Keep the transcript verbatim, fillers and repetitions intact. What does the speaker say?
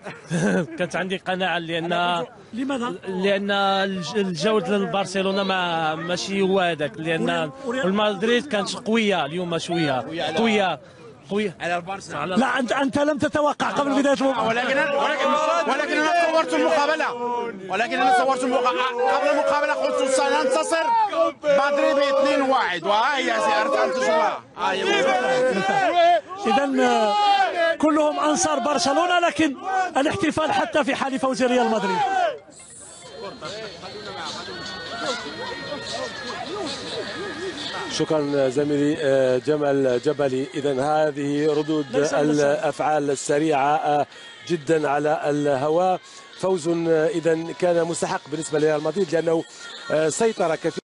كانت عندي قناعه لان لماذا؟ لان الجوده لبرشلونه ما ماشي هو هذاك، لان المدريد كانت قويه اليوم شويه قويه قويه على البارسا. لا انت انت لم تتوقع قبل بدايه المباراه، ولكن ولكن ولكن انا صورت المقابله ولكن انا صورت المقابله قبل المقابله قلت سننتصر مدريد اثنين واحد وها هي سيرت اذا كلهم انصار برشلونه، لكن الاحتفال حتى في حال فوز ريال مدريد. شكرا زميلي جمال جبلي. إذا هذه ردود الأفعال السريعة جدا على الهواء. فوز إذا كان مستحق بالنسبة لريال مدريد لأنه سيطر كثيرا.